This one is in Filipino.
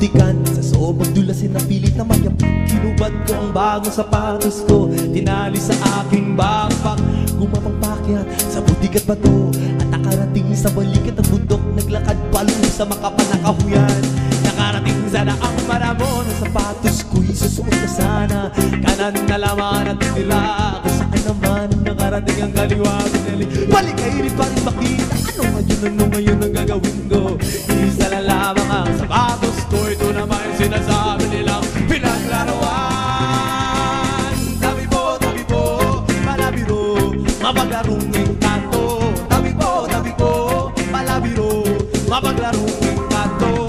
muntikan. Sa sobrang dulasin na pilit na mayap, kinubad ko ang bagong sapatos ko, tinali sa aking backpack. Gumapang pakyat sa budig at bato, at nakarating sa balikat ng bundok. Naglakad palong sa makapanakahuyan, nakarating sa daang maramo ng sapatos ko'y susuot na sana. Kanan na laman at tinira, kung saan naman nakarating ang kaliwa. Balik kayo rin pa rin makita, ano ngayon ang gagawin ko? Isa lang lamang ang sapatos ko, ito naman yung sinasabi nilang pinaglaruan. Tabi po, palabiro, mapaglarong engkanto. Tabi po, palabiro, mapaglarong engkanto.